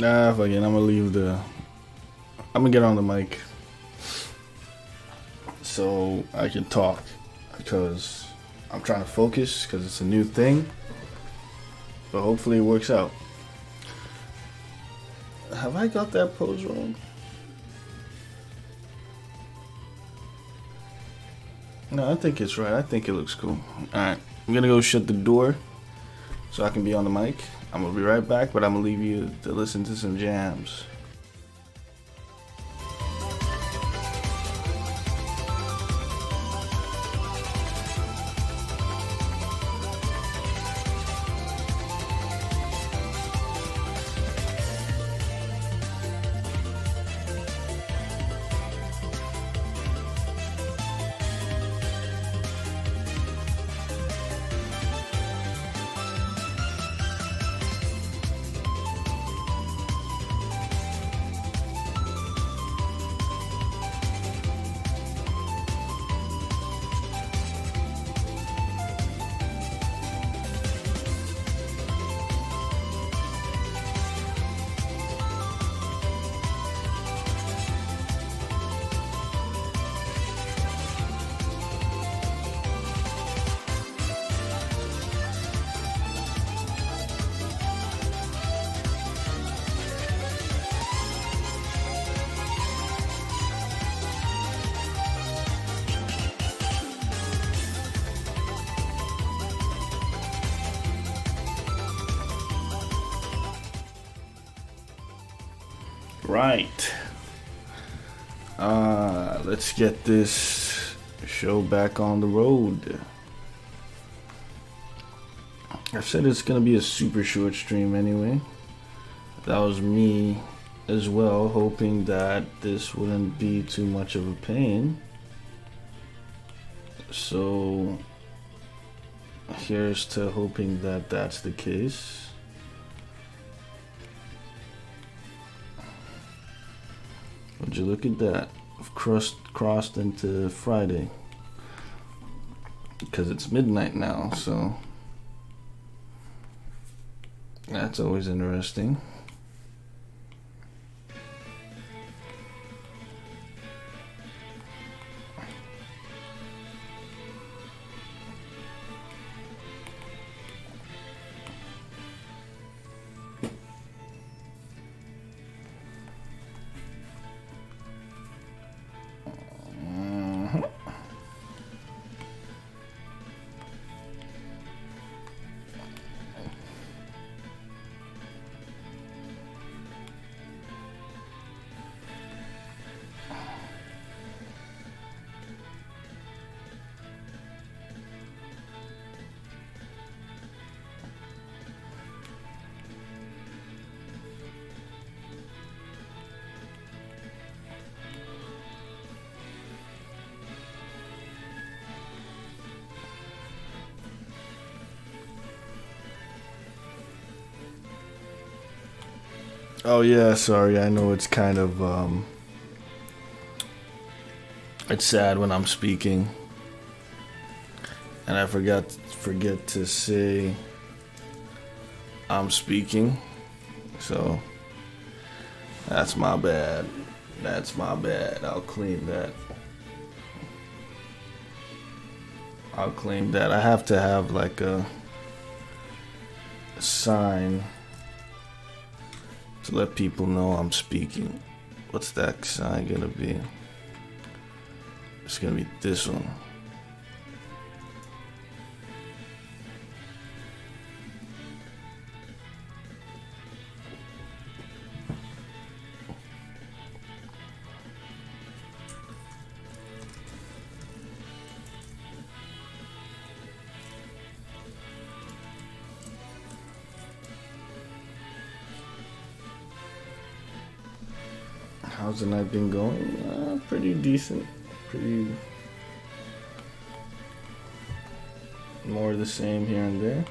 Nah, fuck it. I'm gonna leave the. I'm gonna get on the mic so I can talk because I'm trying to focus because it's a new thing. But hopefully it works out. Have I got that pose wrong? No, I think it's right. I think it looks cool. Alright, I'm gonna go shut the door so I can be on the mic. I'm gonna be right back, but I'm gonna leave you to listen to some jams. Right. Let's get this show back on the road. I've said it's gonna be a super short stream anyway. That was me as well, hoping that this wouldn't be too much of a pain. So here's to hoping that that's the case. Would you look at that? I've crossed into Friday because it's midnight now, so that's always interesting. Oh yeah, sorry. I know it's kind of it's sad when I'm speaking and I forget to say I'm speaking. So that's my bad. That's my bad. I'll claim that. I'll claim that. I have to have like a sign to let people know I'm speaking. What's that sign gonna be? It's gonna be this one. How's the night been going? Pretty decent. Pretty more of the same here and there.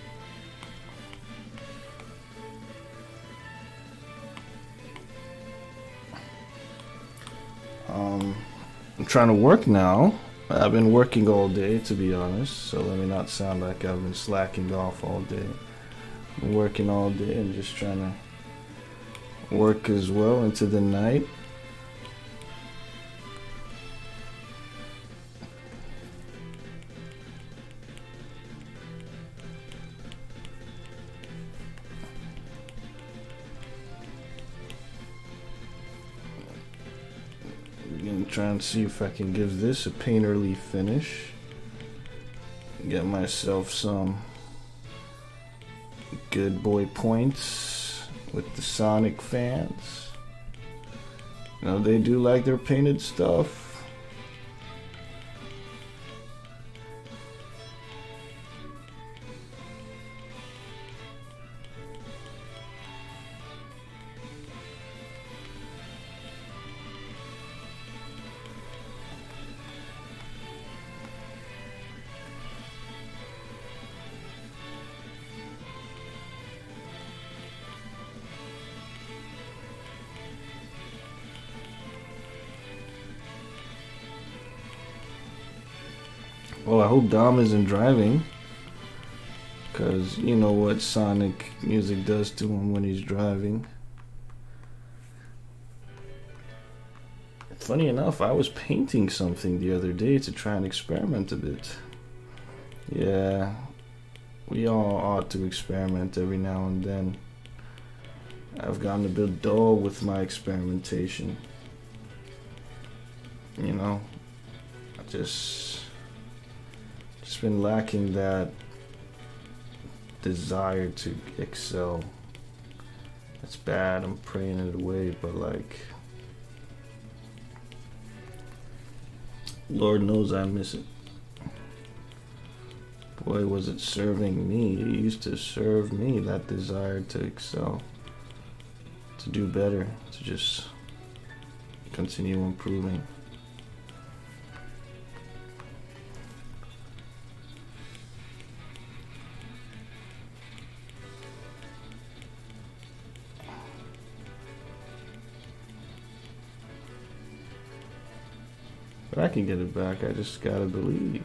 I'm trying to work now. I've been working all day, to be honest, so let me not sound like I've been slacking off all day. I'm working all day and just trying to work as well into the night. I'm gonna try and see if I can give this a painterly finish. Get myself some good boy points with the Sonic fans. You know, they do like their painted stuff. Well, I hope Dom isn't driving, because you know what Sonic music does to him when he's driving. Funny enough, I was painting something the other day to try and experiment a bit. Yeah, we all ought to experiment every now and then. I've gotten a bit dull with my experimentation. You know, I just been lacking that desire to excel. It's bad, I'm praying it away, but like, Lord knows I miss it. Boy, was it serving me. It used to serve me, that desire to excel, to do better, to just continue improving. But I can get it back, I just gotta believe.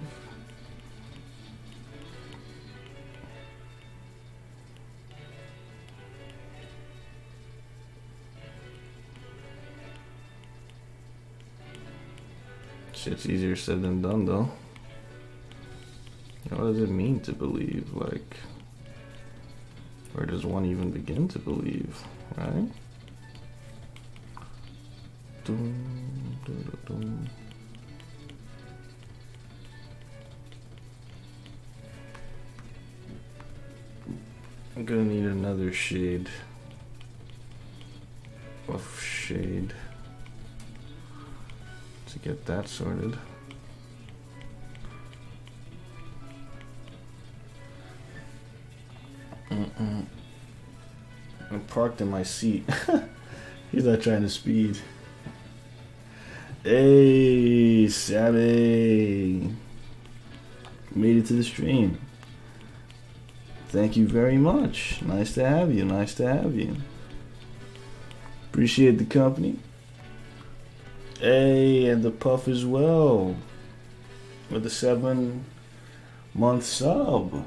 Shit's easier said than done though. What does it mean to believe? Like, where does one even begin to believe, right? Dum, dum, dum. I'm gonna need another shade of shade to get that sorted. I'm parked in my seat. He's not trying to speed. Hey, Sammy! Made it to the stream. Thank you very much. Nice to have you. Nice to have you. Appreciate the company. Hey, and the Puff as well. With a 7-month sub.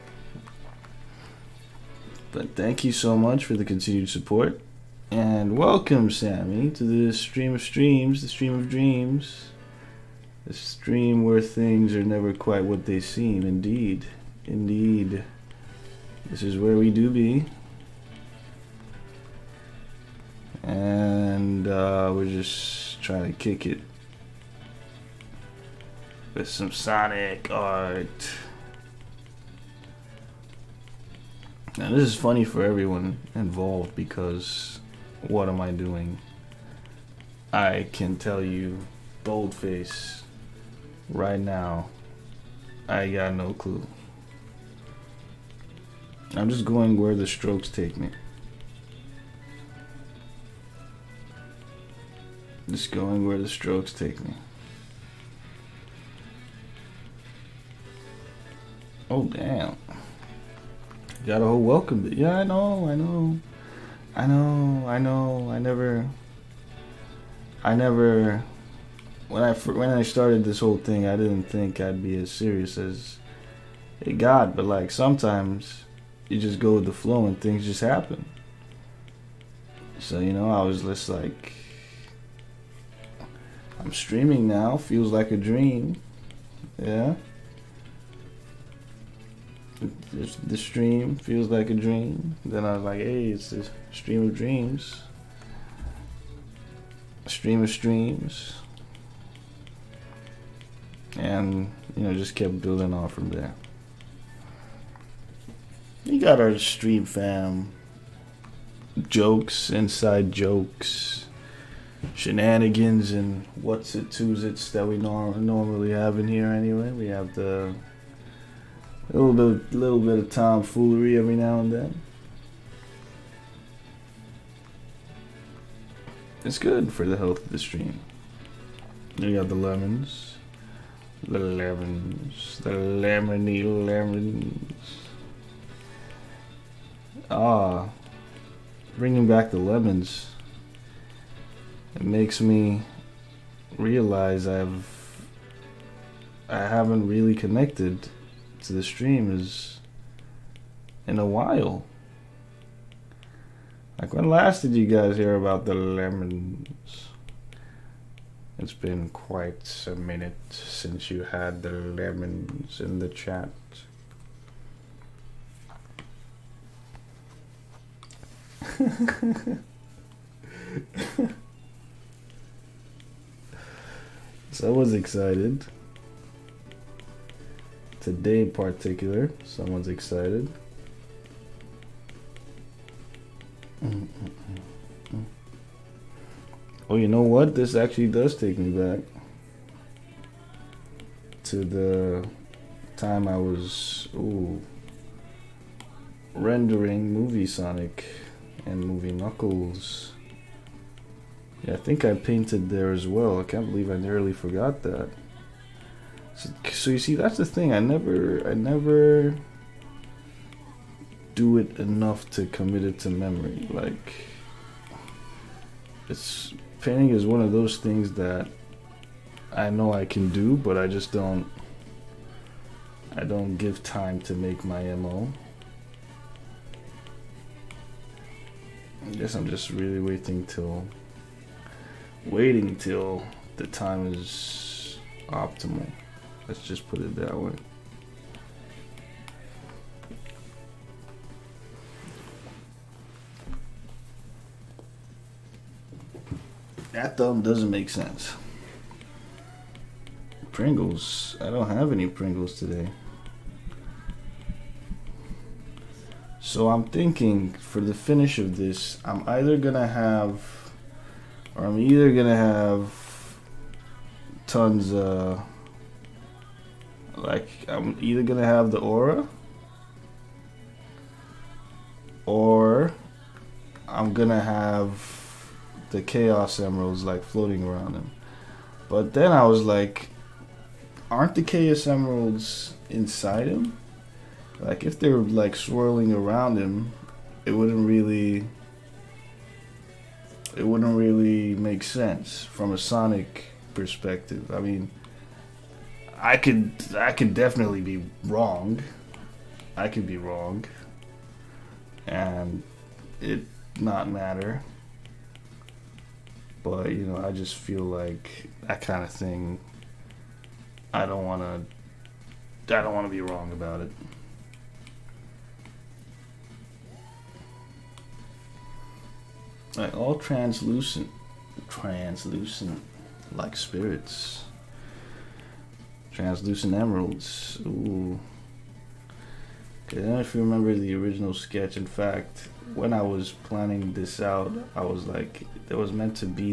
But thank you so much for the continued support. And welcome, Sammy, to the stream of streams, the stream of dreams. The stream where things are never quite what they seem. Indeed. Indeed. This is where we do be. And we're just trying to kick it with some Sonic art. Now this is funny for everyone involved, because what am I doing? I can tell you boldface right now, I got no clue. I'm just going where the strokes take me. Just going where the strokes take me. Oh damn. Got a whole welcome bit. Yeah, I know. I never when I started this whole thing, I didn't think I'd be as serious as it got, but like sometimes you just go with the flow and things just happen. So, you know, I was just like, I'm streaming now, feels like a dream. Yeah. The stream feels like a dream. Then I was like, hey, it's a stream of dreams. A stream of streams. And, you know, just kept building off from there. You got our stream fam jokes, inside jokes, shenanigans, and what's it, twos it's that we normally have in here anyway. We have the little bit of tomfoolery every now and then. It's good for the health of the stream. You got the lemons, the lemony lemons. Ah, bringing back the lemons. It makes me realize I haven't really connected to the stream in a while. Like, when last did you guys hear about the lemons? It's been quite a minute since you had the lemons in the chat. Someone's excited. Today in particular, someone's excited. Oh, you know what? This actually does take me back to the time I was rendering Movie Sonic and Movie Knuckles. Yeah, I think I painted there as well. I can't believe I nearly forgot that. So you see, that's the thing. I never do it enough to commit it to memory. Like, painting is one of those things that I know I can do, but I just don't give time to make my MO. I guess I'm just really waiting till the time is optimal. Let's just put it that way. That thumb doesn't make sense. Pringles. I don't have any Pringles today. So I'm thinking for the finish of this, I'm either gonna have tons I'm either gonna have the aura, or I'm gonna have the chaos emeralds like floating around him. But then I was like, aren't the chaos emeralds inside him? Like, if they were like swirling around him, it wouldn't really make sense from a Sonic perspective. I mean, I could definitely be wrong. I could be wrong, and it not matter. But you know, I just feel like that kind of thing. I don't want to be wrong about it. Like, all translucent like spirits. Translucent emeralds. Ooh. Okay, I don't know if you remember the original sketch. In fact, when I was planning this out, I was like, there was meant to be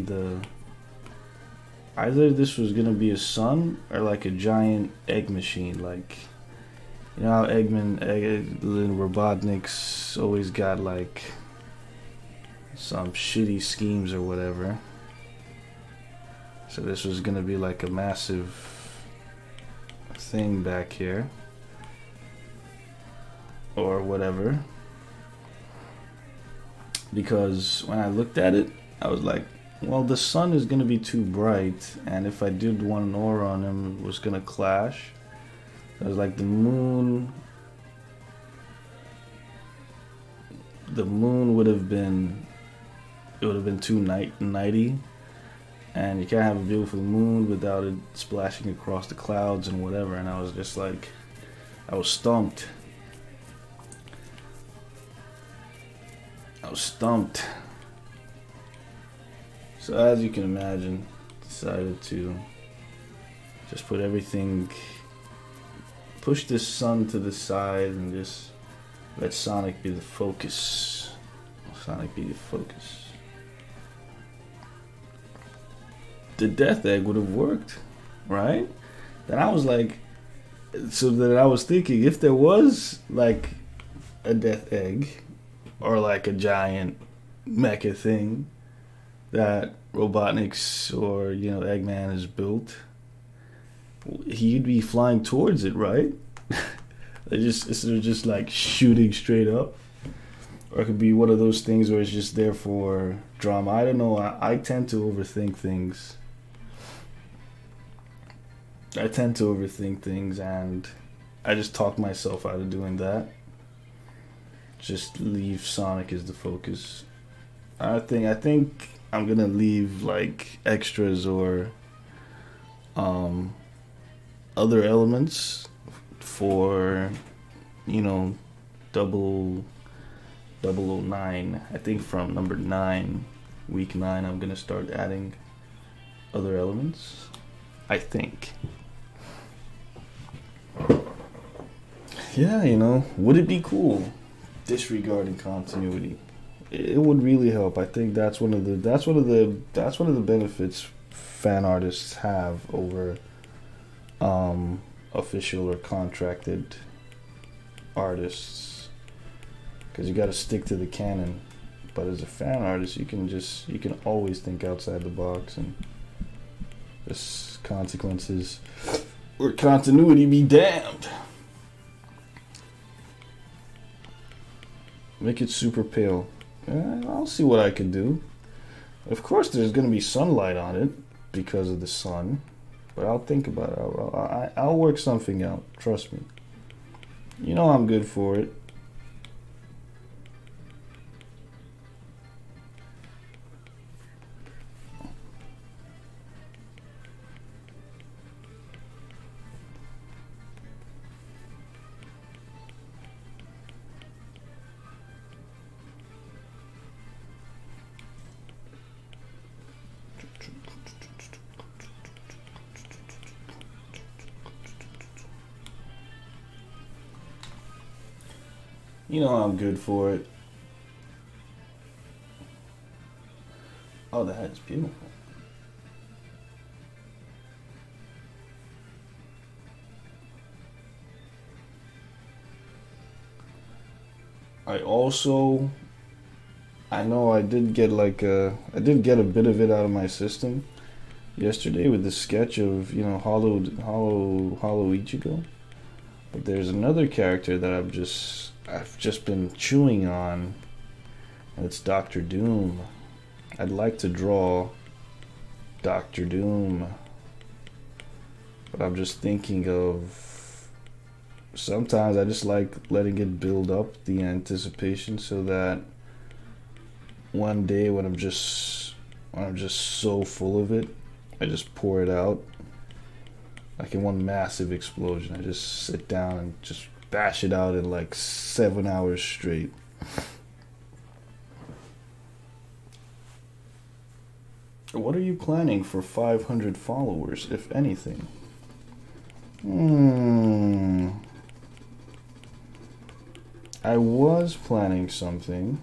either this was gonna be a sun or like a giant egg machine. Like, you know how Eggman and Robotnik's always got like some shitty schemes or whatever. So this was gonna be like a massive thing back here, or whatever. Because when I looked at it, I was like, well, the sun is gonna be too bright, and if I did one aura on him, it was gonna clash. I was like, the moon would have been it would have been too nighty, and you can't have a beautiful moon without it splashing across the clouds and whatever. And I was just like, I was stumped. So as you can imagine, decided to just put everything, push this sun to the side and just let Sonic be the focus. The death egg would have worked, right? Then I was like, so then I was thinking, if there was like a death egg or like a giant mecha thing that Robotnik's or Eggman has built, he'd be flying towards it, right? Instead of just like shooting straight up. Or it could be one of those things where it's just there for drama. I don't know. I tend to overthink things. And I just talk myself out of doing that. Just leave Sonic as the focus. I think I'm gonna leave like extras or other elements for 009. I think from number 9, week 9, I'm gonna start adding other elements. I think. Yeah, would it be cool? Disregarding continuity, it would really help. I think that's one of the benefits fan artists have over official or contracted artists, because you got to stick to the canon. But as a fan artist, you can always think outside the box, and just consequences or continuity be damned. Make it super pale. I'll see what I can do. Of course, there's going to be sunlight on it because of the sun, but I'll think about it. I'll work something out. Trust me. I'm good for it. I'm good for it. Oh, that is beautiful. I know I did get a bit of it out of my system yesterday with the sketch of, Hollow Ichigo. But there's another character that I've just been chewing on, and it's Doctor Doom. I'd like to draw Doctor Doom, but I'm just thinking of, sometimes I just like letting it build up the anticipation, so that one day when I'm just so full of it, I just pour it out like in one massive explosion. I just sit down and just bash it out in like 7 hours straight. What are you planning for 500 followers, if anything? I was planning something,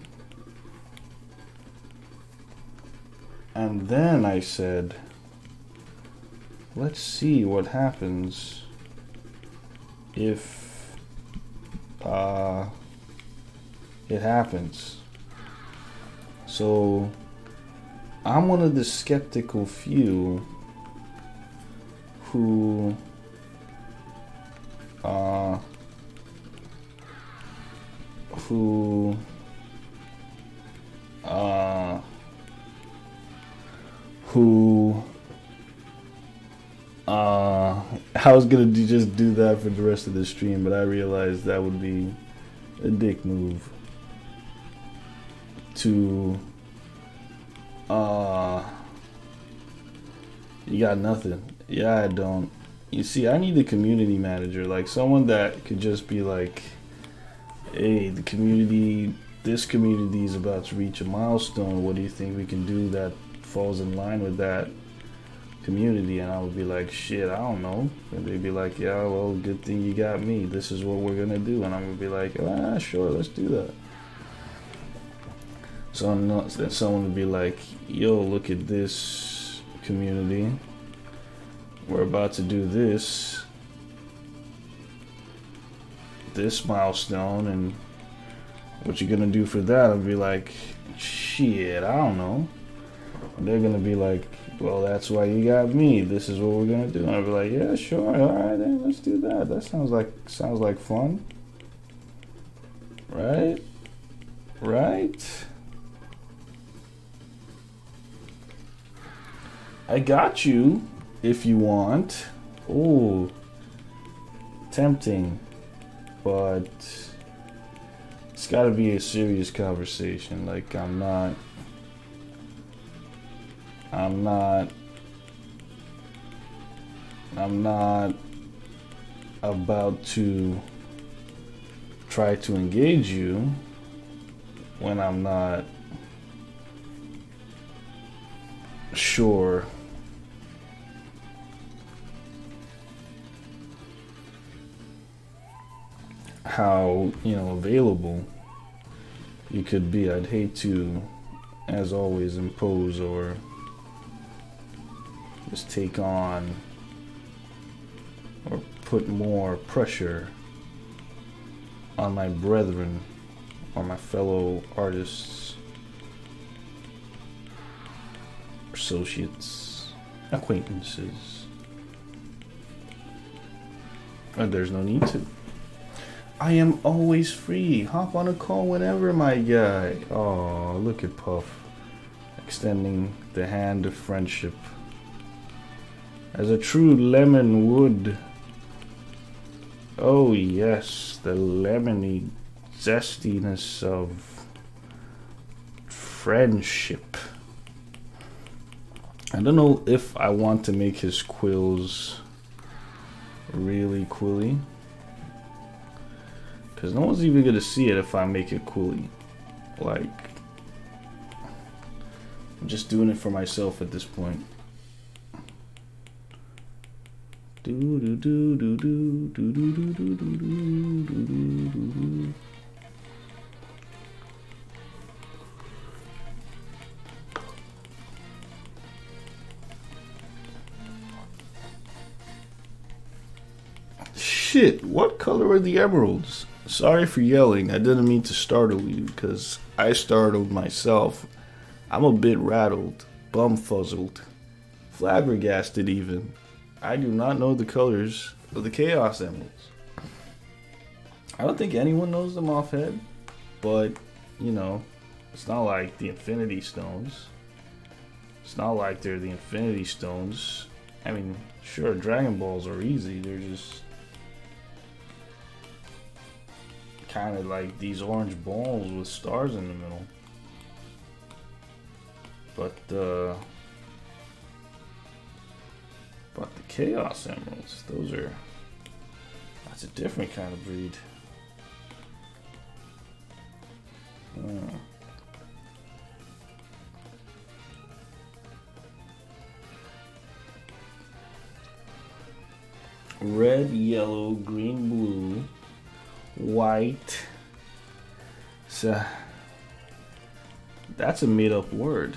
and then I said, let's see what happens if it happens. So I'm one of the skeptical few who I was gonna just do that for the rest of the stream, but I realized that would be a dick move to Uh, you got nothing. Yeah, I don't. You see, I need a community manager, like someone that could just be like, hey, the community, this community is about to reach a milestone. What do you think we can do that falls in line with that community? And I would be like, shit, I don't know. And they'd be like, yeah, well, good thing you got me. This is what we're gonna do. And I'm gonna be like, ah, sure, let's do that. So then someone would be like, yo, look at this community. We're about to do this milestone, and what you gonna do for that? I'd be like, shit, I don't know. And they're gonna be like, well, that's why you got me. This is what we're gonna do. And I'd be like, yeah, sure, all right, then let's do that. That sounds like fun, right? Right? I got you if you want. Ooh, tempting, but it's got to be a serious conversation. Like I'm not about to try to engage you when I'm not sure how, available you could be. I'd hate to, as always, impose or just take on or put more pressure on my brethren or my fellow artists, associates, acquaintances. And there's no need to. I am always free. Hop on a call whenever, my guy. Oh, look at Puff extending the hand of friendship as a true lemon would. Oh yes, the lemony zestiness of friendship. I don't know if I want to make his quills really quilly, because no one's even gonna see it if I make it quilly. Like, I'm just doing it for myself at this point. Do do do do do do do do do do do do do. Shit, what color are the emeralds? Sorry for yelling. I didn't mean to startle you, because I startled myself. I'm a bit rattled, bumfuzzled, flabbergasted even. I do not know the colors of the Chaos Emeralds. I don't think anyone knows them offhand, but, it's not like the Infinity Stones. It's not like they're the Infinity Stones. I mean, sure, Dragon Balls are easy. They're just kind of like these orange balls with stars in the middle. But the Chaos Emeralds, that's a different kind of breed. Red, yellow, green, blue, white. So that's a made-up word.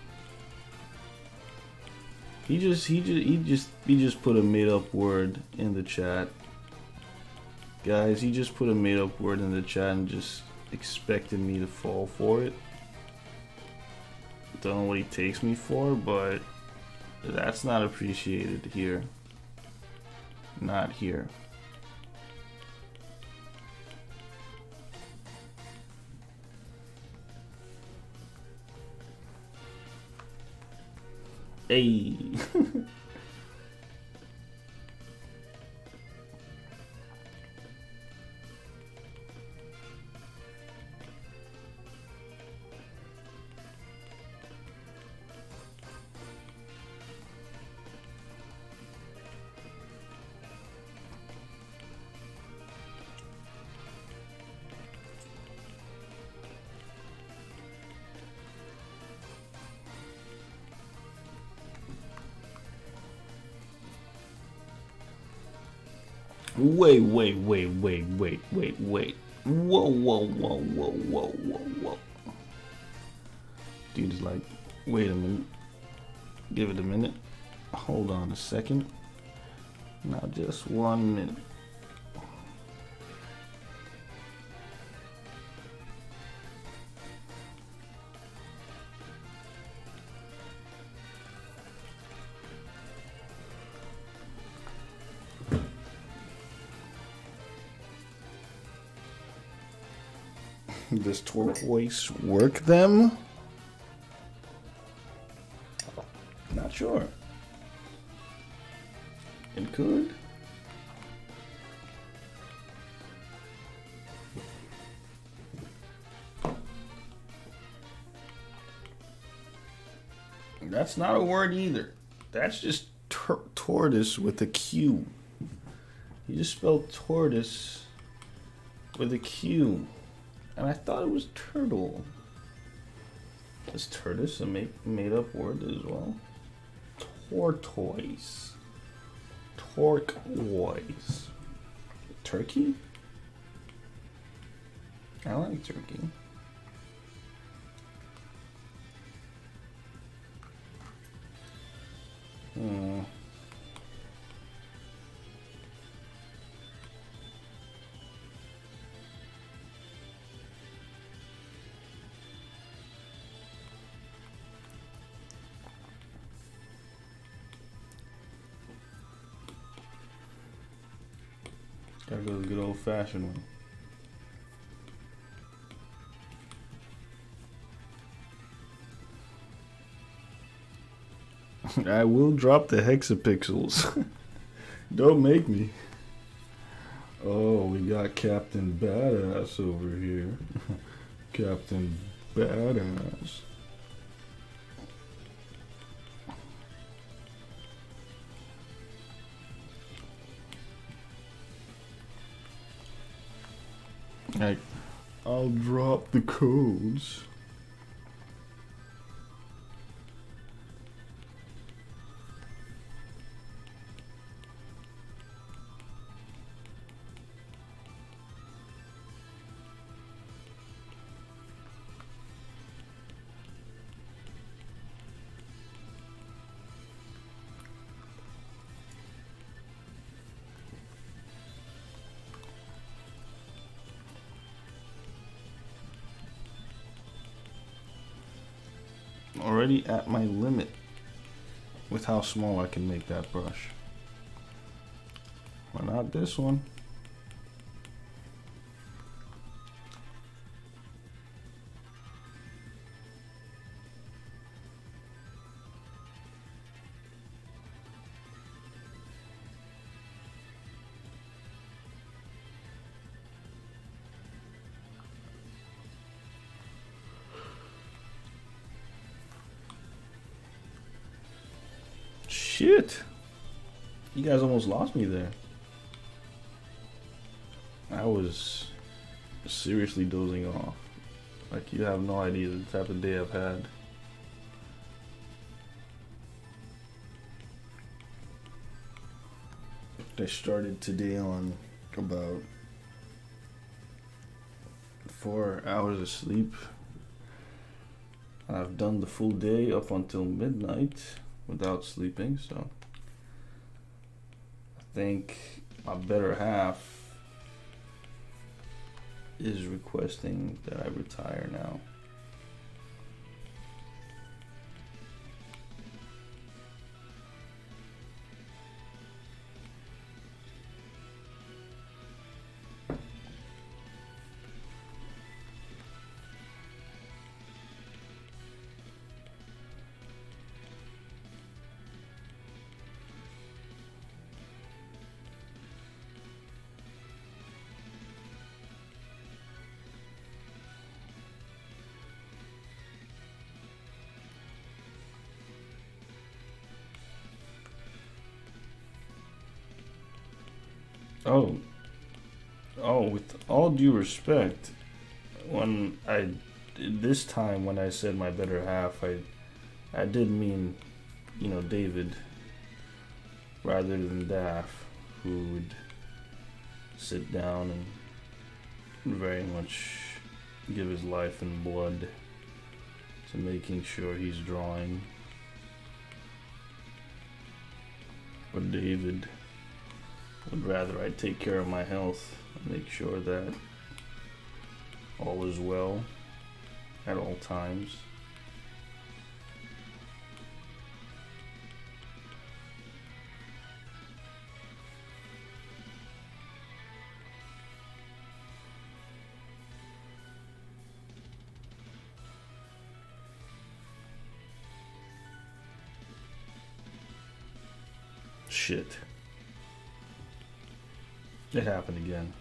He just put a made-up word in the chat. Guys, he just put a made-up word in the chat and just expected me to fall for it. Don't know what he takes me for, but that's not appreciated here. Not here. Hey. Wait, wait, wait, wait, wait, wait, wait. Whoa, whoa, whoa, whoa, whoa, whoa, whoa. Dude is like, wait a minute. Give it a minute. Hold on a second. Now just 1 minute. Does turquoise work them? Not sure. It could. That's not a word either. That's just tortoise with a Q. You just spelled tortoise with a Q. And I thought it was turtle. Is tortoise a made up word as well? Tortoise. Turquoise. Turkey? I like turkey. Gotta go the good old fashioned one. I will drop the hexapixels. Don't make me. Oh, we got Captain Badass over here. Captain Badass. I'll drop the codes. Already at my limit with how small I can make that brush. Why not this one? Shit. You guys almost lost me there. I was seriously dozing off. Like, you have no idea the type of day I've had. I started today on about 4 hours of sleep. I've done the full day up until midnight without sleeping, so I think my better half is requesting that I retire now. With all due respect, this time when I said my better half, I did mean, David, rather than Daff, who would sit down and very much give his life and blood to making sure he's drawing. But David would rather I take care of my health and make sure that all is well at all times. Shit. It happened again.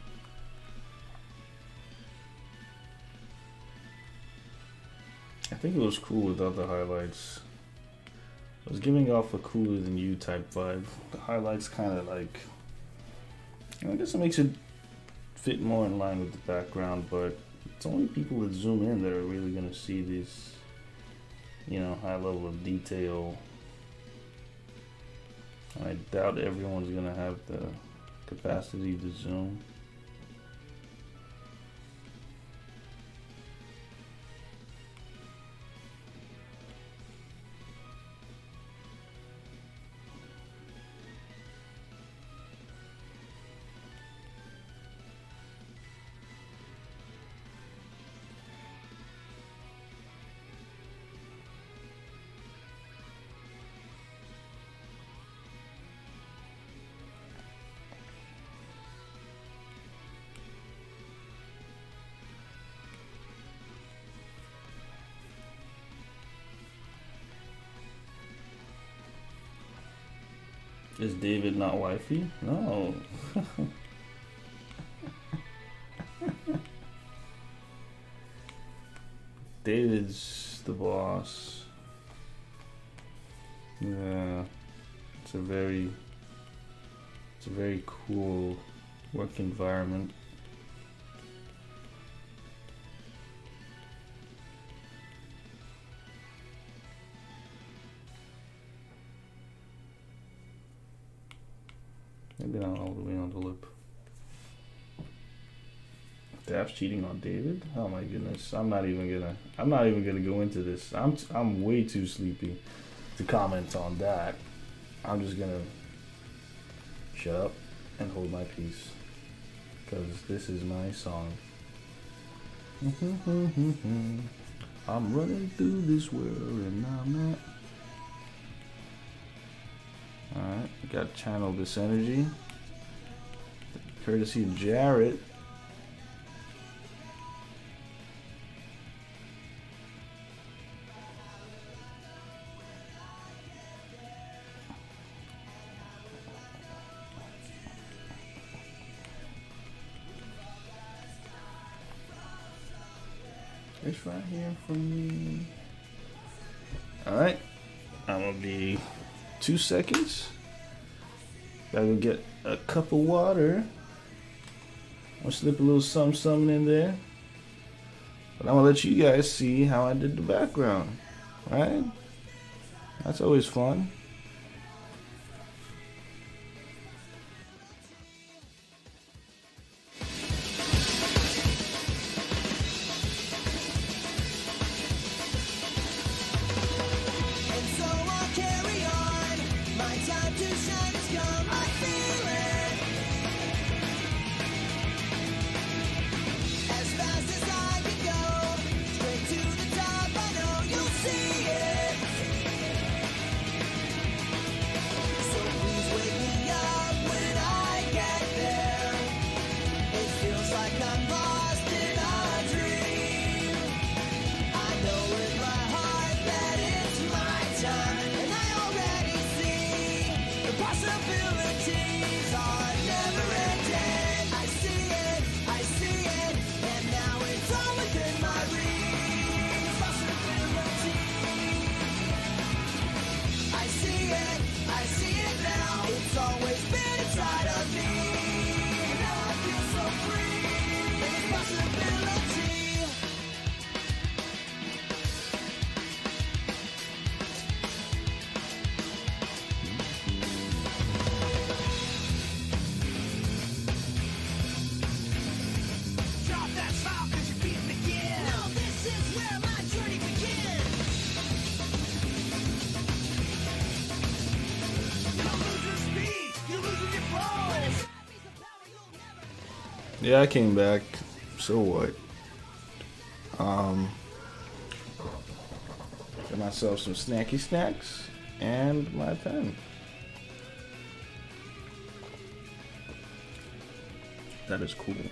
I think it was cool without the highlights. It was giving off a cooler than you type vibe. The highlights kind of like, I guess it makes it fit more in line with the background, but it's only people that zoom in that are really going to see these, you know, high level of detail. I doubt everyone's going to have the capacity to zoom. Is David not wifey? No. David's the boss. Yeah. It's a very cool work environment. Maybe not all the way on the lip. Daph's cheating on David? Oh my goodness. I'm not even gonna go into this. I'm way too sleepy to comment on that. I'm just gonna shut up and hold my peace. Because this is my song. I'm running through this world and I'm not. Alright, got to channel this energy. Courtesy of Jarrett. It's right here for me. Alright, I'm gonna be 2 seconds. Gotta go get a cup of water. I'll slip a little something in there. But I'm gonna let you guys see how I did the background. Right? That's always fun. Yeah, I came back. So what? Um, Got myself some snacky snacks and my pen. That is cool.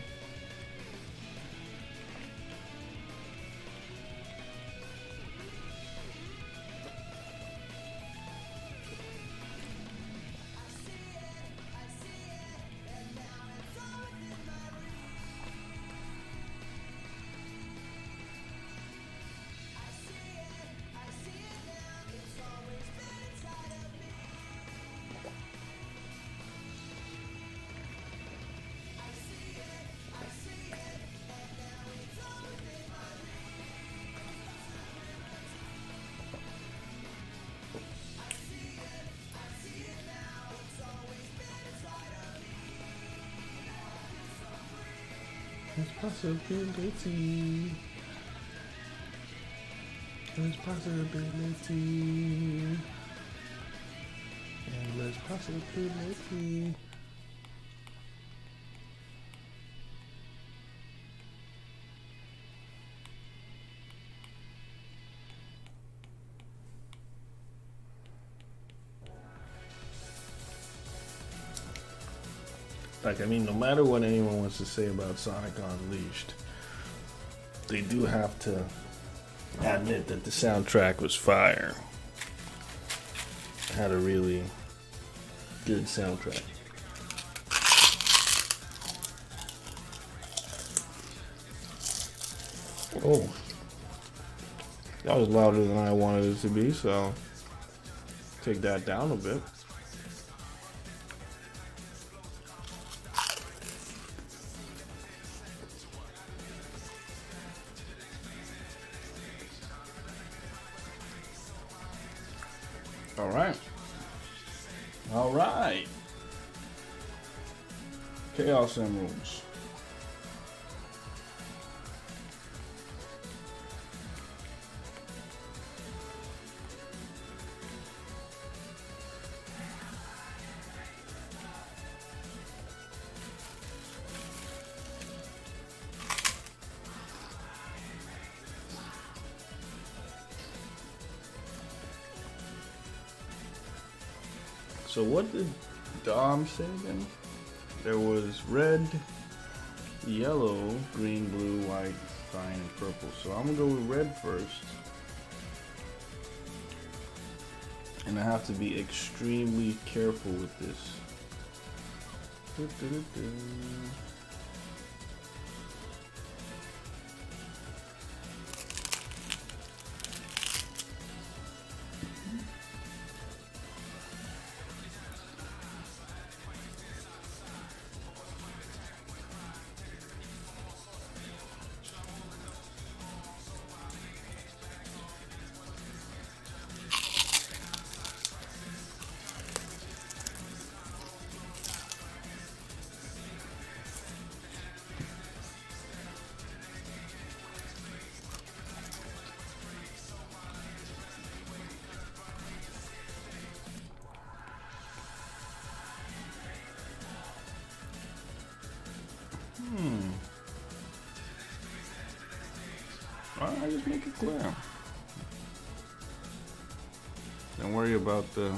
There's possibility. There's possibility. Endless possibility. Like, I mean, no matter what anyone wants to say about Sonic Unleashed, they do have to admit that the soundtrack was fire. It had a really good soundtrack. Oh, that was louder than I wanted it to be, so take that down a bit. All right. Chaos Emeralds. So what did Dom say again? There was red, yellow, green, blue, white, cyan, and purple. So I'm gonna go with red first. And I have to be extremely careful with this. Alright, just make it clear. Don't worry about the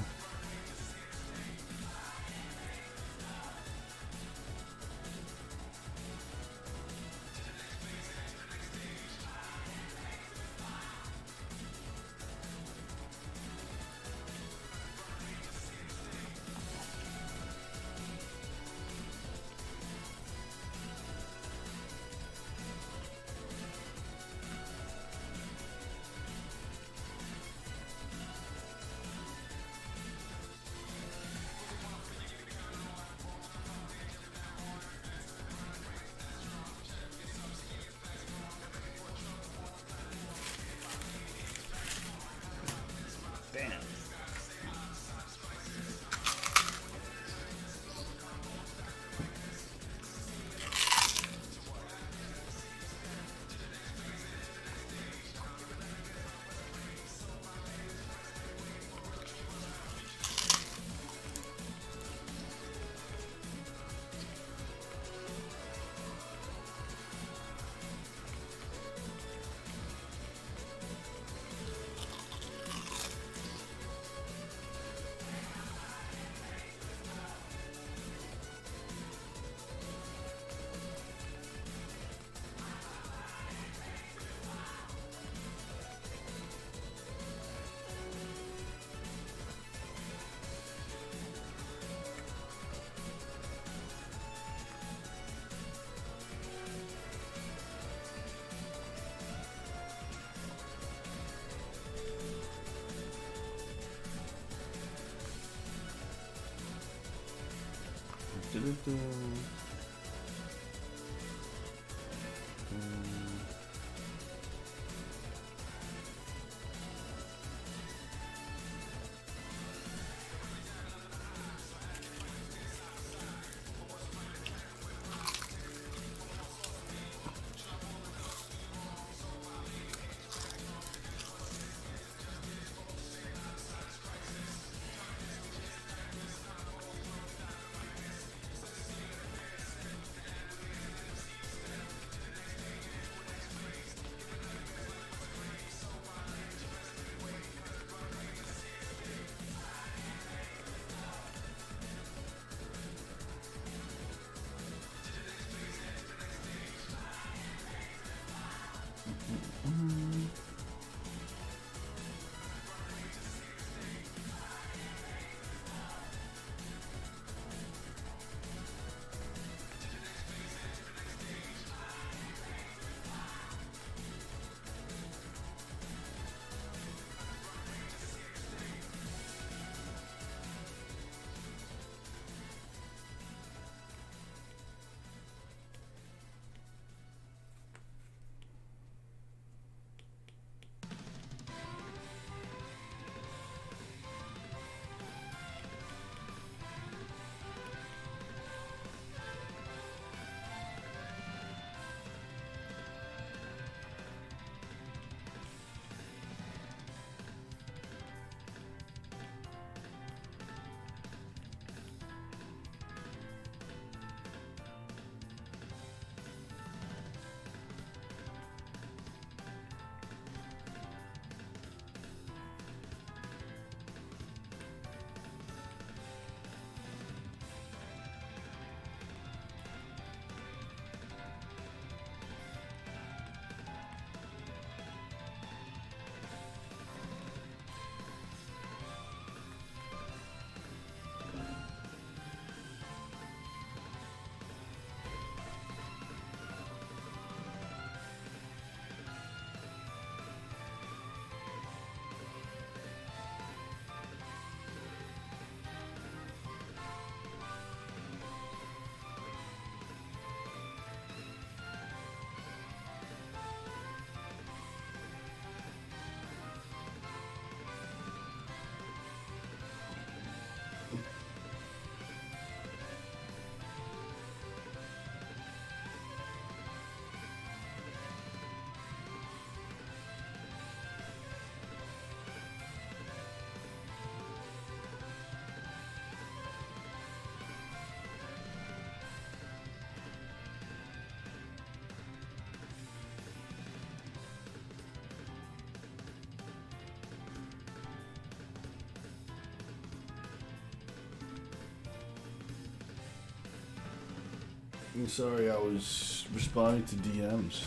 I'm sorry, I was responding to DMs.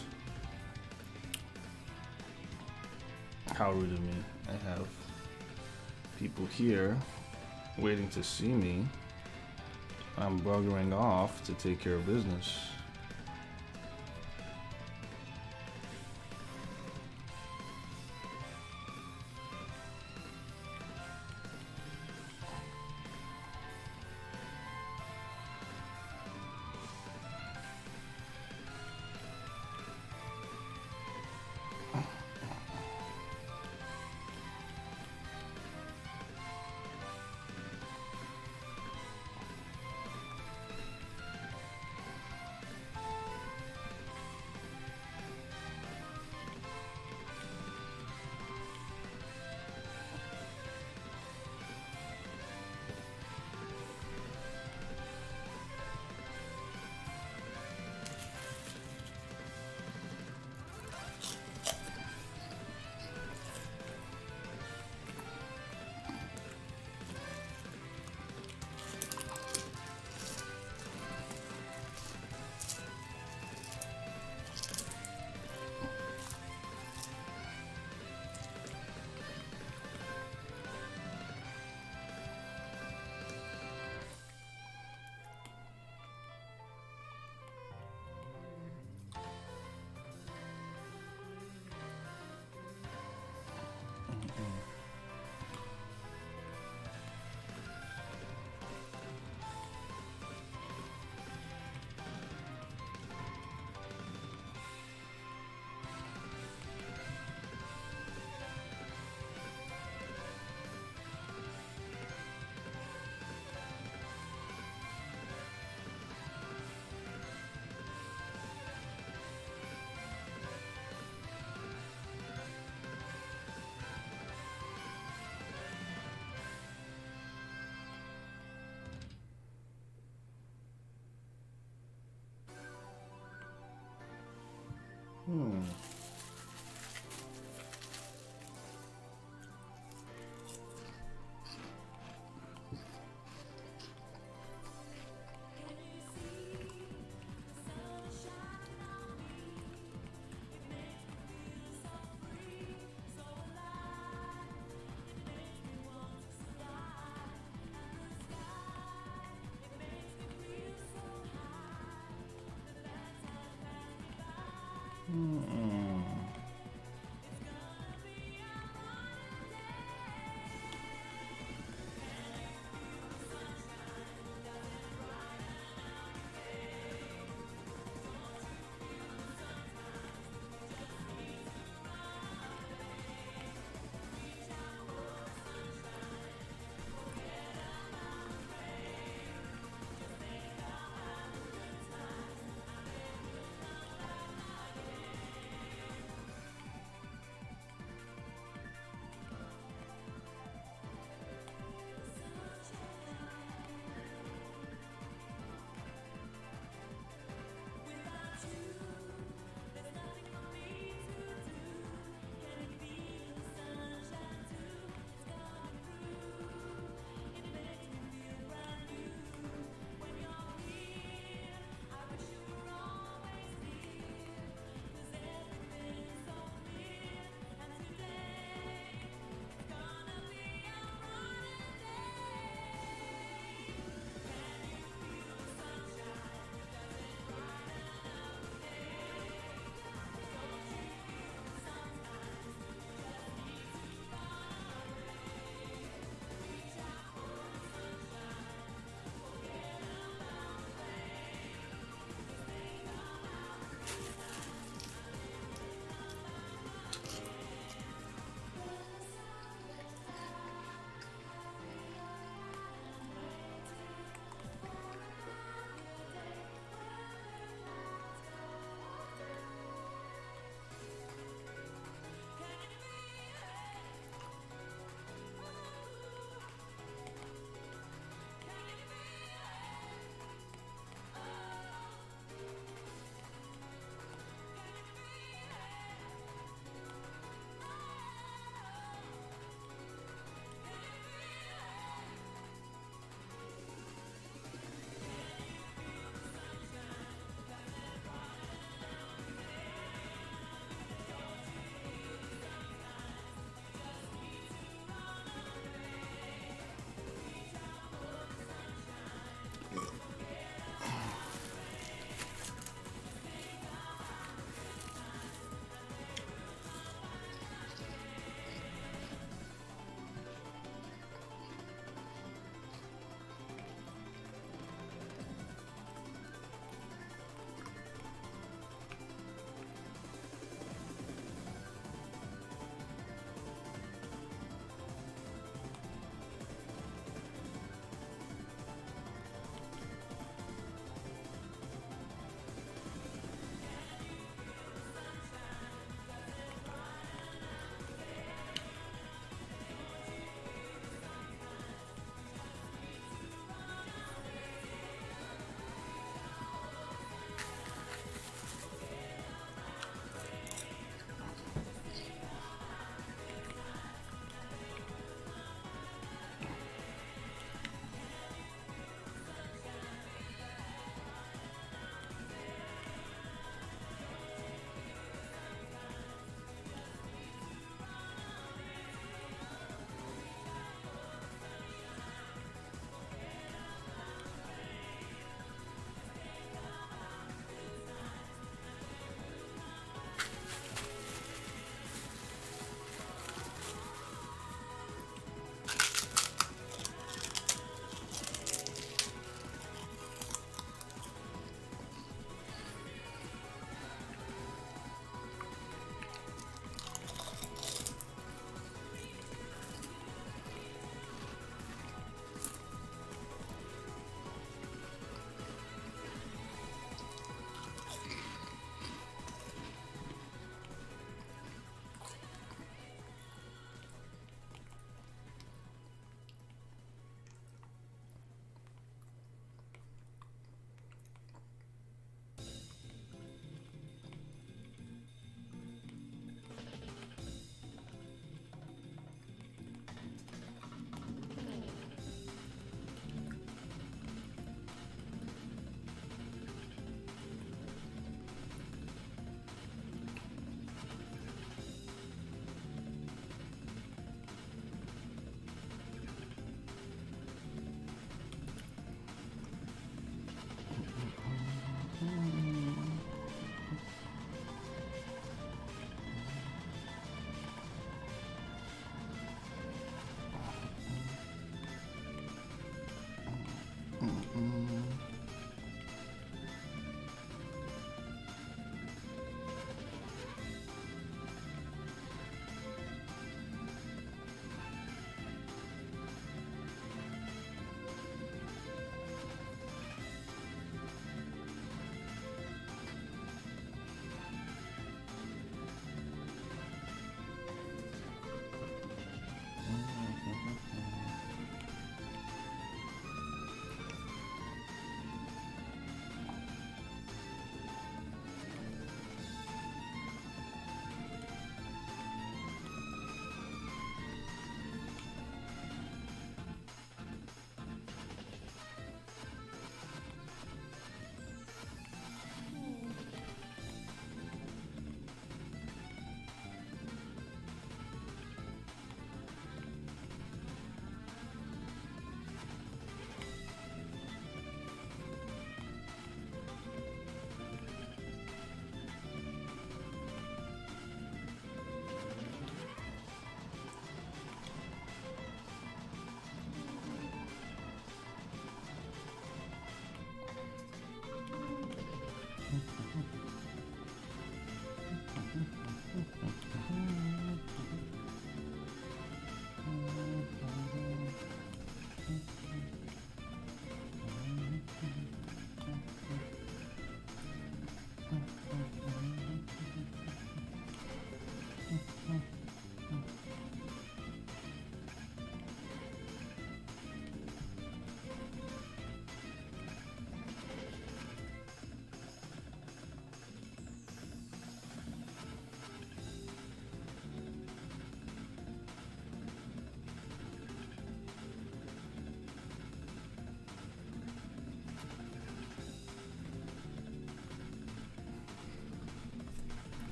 How rude of me. I have people here waiting to see me. I'm buggering off to take care of business. Hmm. Mm-mm.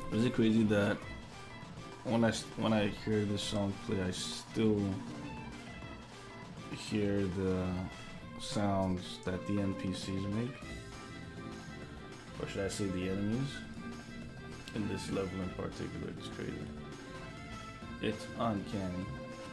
Is it crazy that when I hear this song play, I still hear the sounds that the NPCs make, or should I say the enemies? In this level in particular, it's crazy. It's uncanny.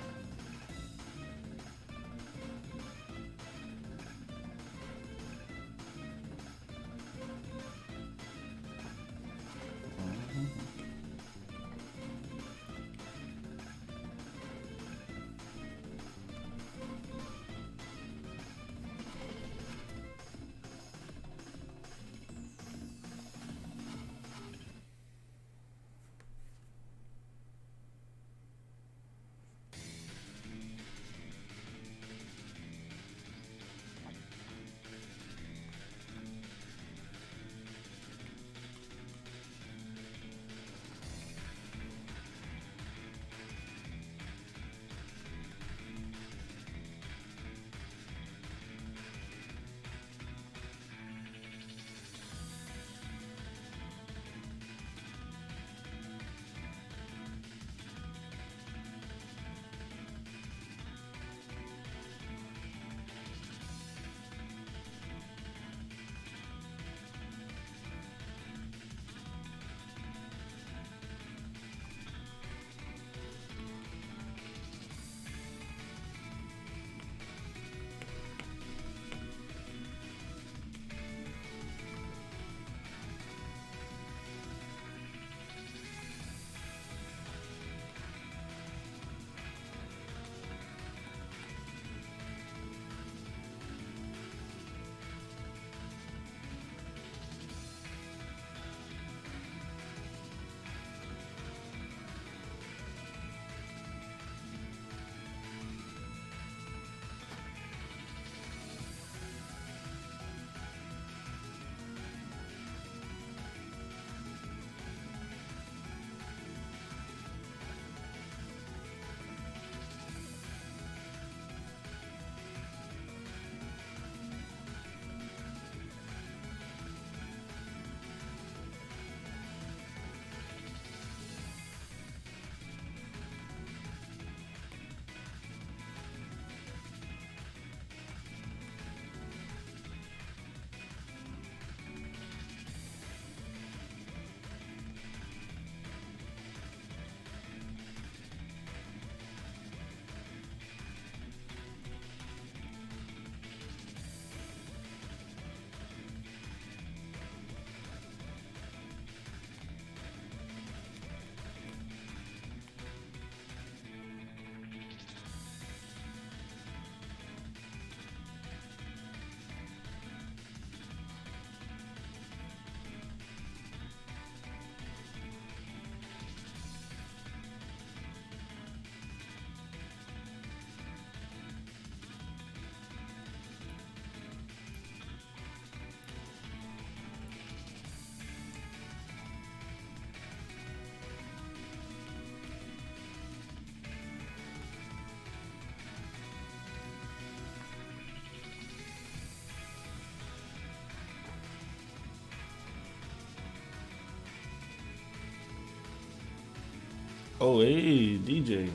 Oh, hey, DJ.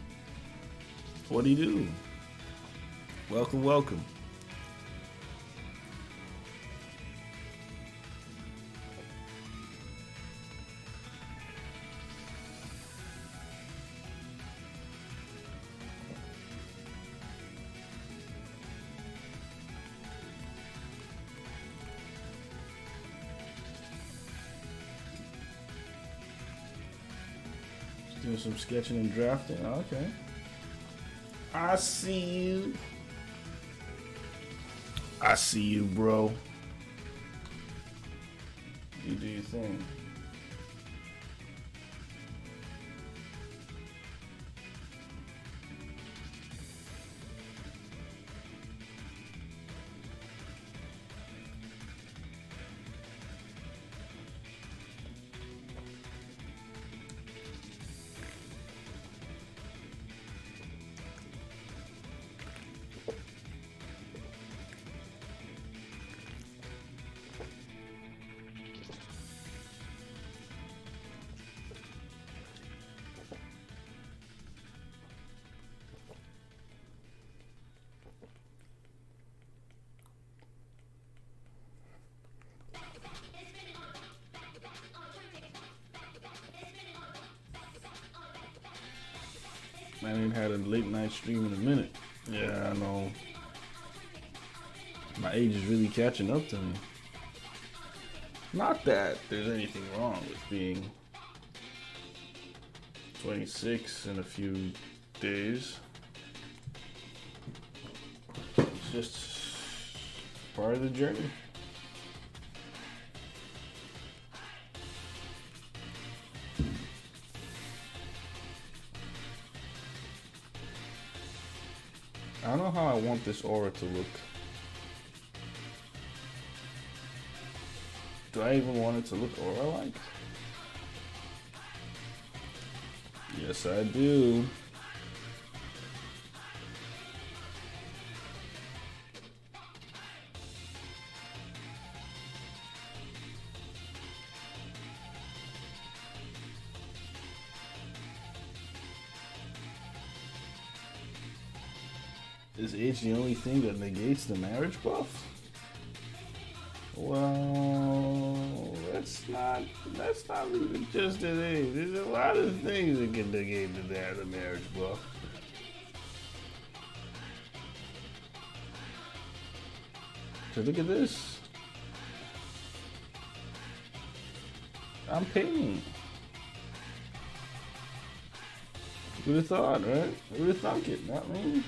What do you do? Welcome, welcome. Just doing some sketching and drafting. Okay. I see you. I see you, bro. You do your thing. ain't had a late night stream in a minute. Yeah, I know. My age is really catching up to me. Not that there's anything wrong with being 26 in a few days. It's just part of the journey. I don't know how I want this aura to look. Do I even want it to look aura-like? Yes, I do. Is age the only thing that negates the marriage buff? Well, that's not even just an age. There's a lot of things that can negate the marriage buff. So look at this. I'm painting. Who'd have thought, right? Who'd have thunk it, not me.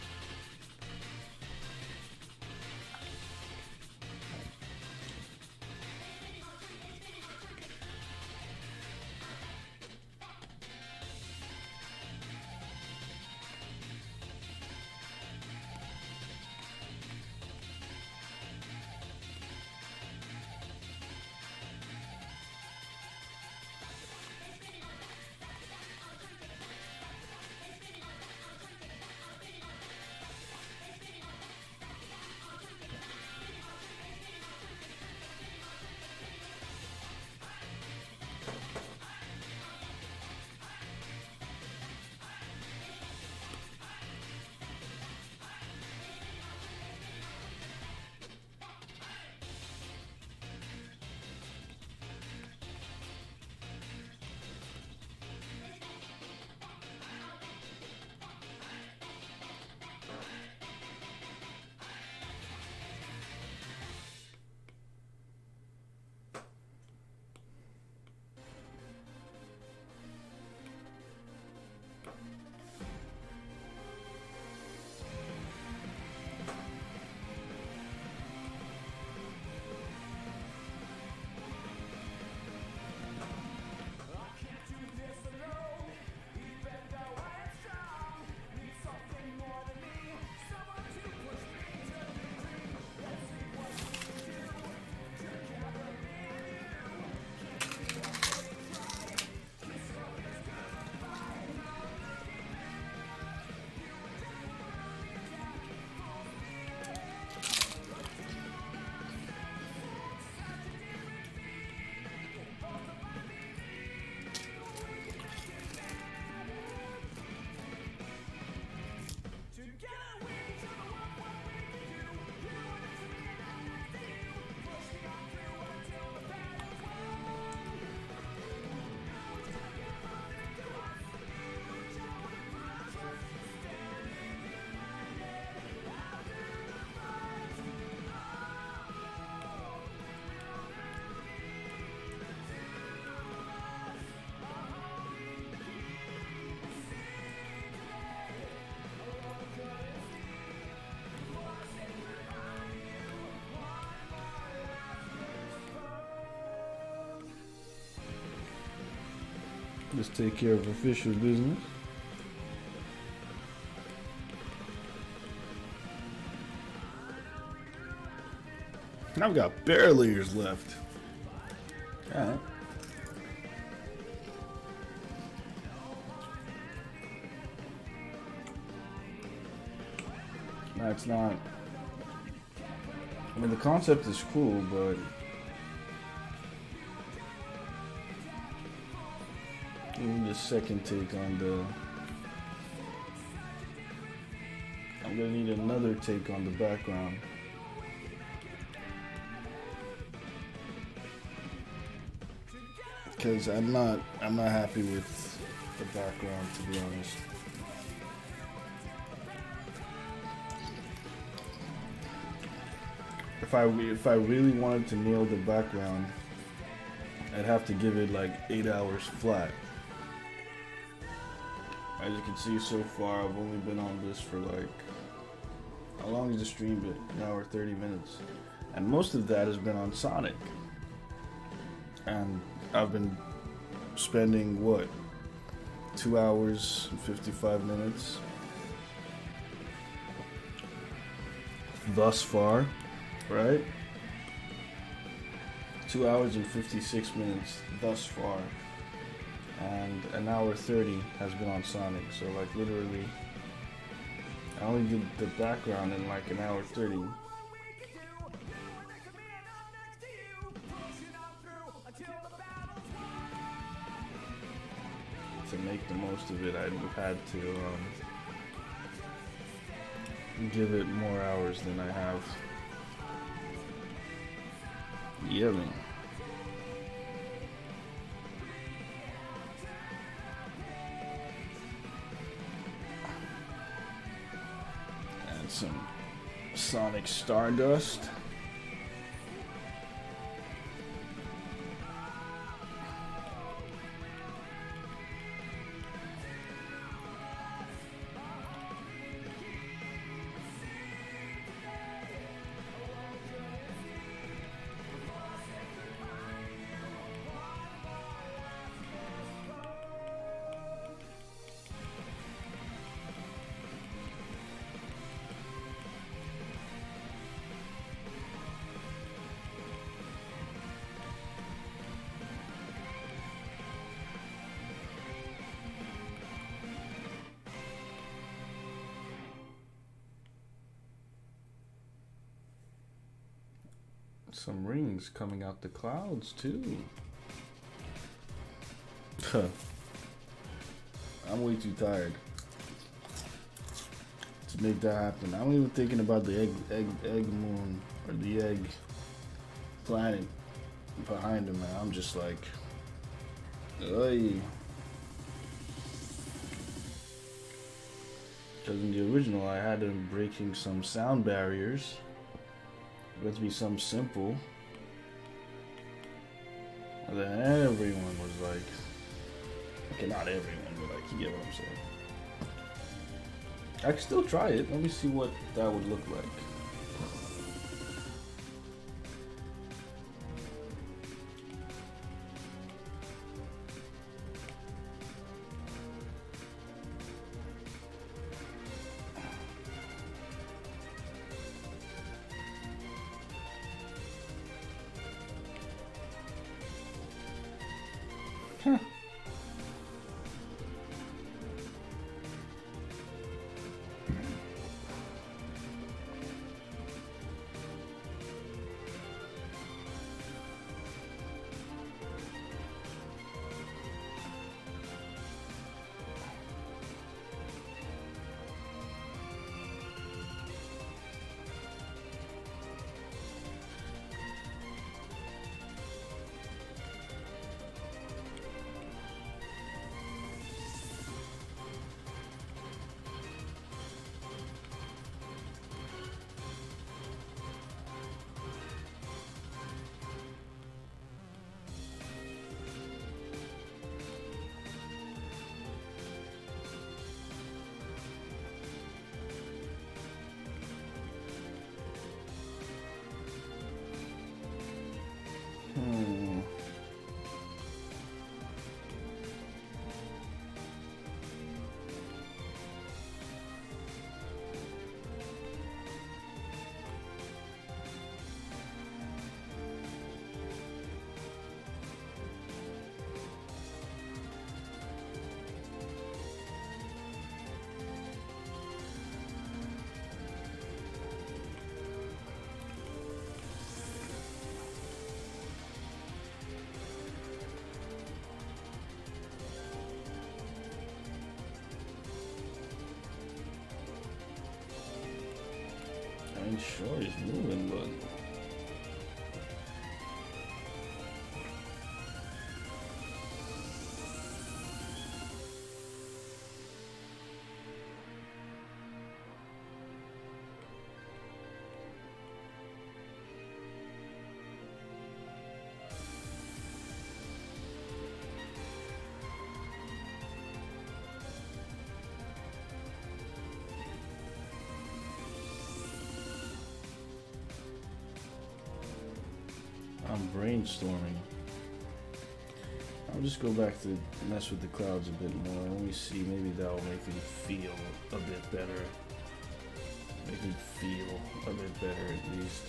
Let's take care of official business. I've got barriers left. Alright. That's not... I mean, the concept is cool, but... I need a second take on the... I'm gonna need another take on the background. Because I'm not happy with the background, to be honest. if I really wanted to nail the background, I'd have to give it like 8 hours flat. As you can see so far, I've only been on this for like, how long is the stream been? An hour 30 minutes. And most of that has been on Sonic. And I've been spending what? 2 hours and 55 minutes thus far, right? 2 hours and 56 minutes thus far, and an hour 30 has been on Sonic. So like literally, I only did the background in like an hour 30. To make the most of it, I'd have had to give it more hours than I have. Yeah, man. And some Sonic Stardust. Some rings coming out the clouds too. I'm way too tired to make that happen. I'm even thinking about the egg moon or the egg planet behind him, man. I'm just like, oy. Because in the original, I had him breaking some sound barriers. Let's be some simple. And then everyone was like, okay, not everyone, but like, you get what I'm saying. I can still try it. Let me see what that would look like. I ain't sure he's moving, but brainstorming. I'll just go back to mess with the clouds a bit more. Let me see, maybe that will make me feel a bit better. Make me feel a bit better at least.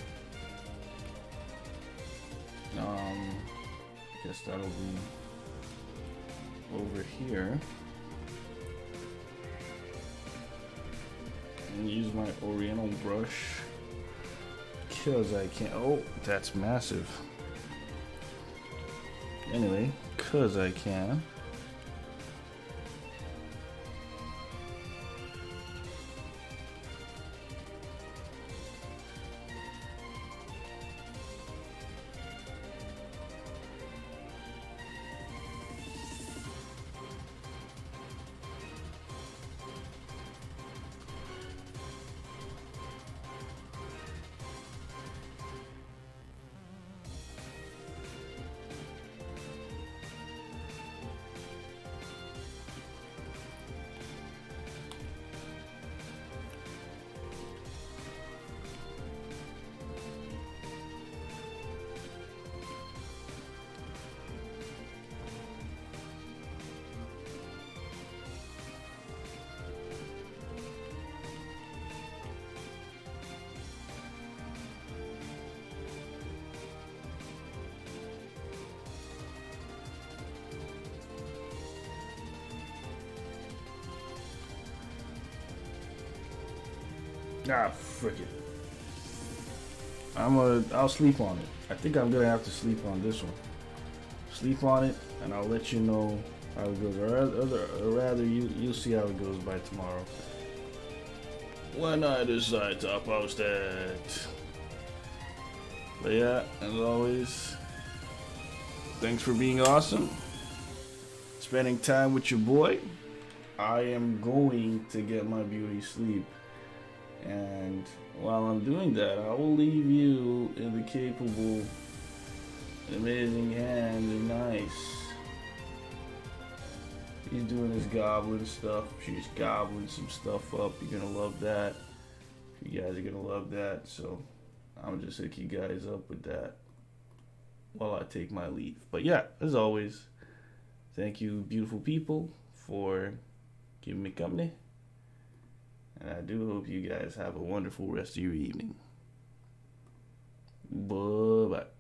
Guess that'll be over here. And use my Oriental brush. Cause I can't. Oh, that's massive. Anyway, cause I can. Ah, frick it. I'll sleep on it. I think I'm gonna have to sleep on this one. Sleep on it, and I'll let you know how it goes. Or rather, you'll see how it goes by tomorrow. When I decide to post it. But yeah, as always, thanks for being awesome. Spending time with your boy. I am going to get my beauty sleep. And while I'm doing that, I will leave you in the capable, amazing hands of Nice. He's doing his goblin stuff. She's gobbling some stuff up. You're gonna love that. You guys are gonna love that. So I'm just hook you guys up with that while I take my leave. But yeah, as always, thank you, beautiful people, for giving me company. And I do hope you guys have a wonderful rest of your evening. Bye-bye.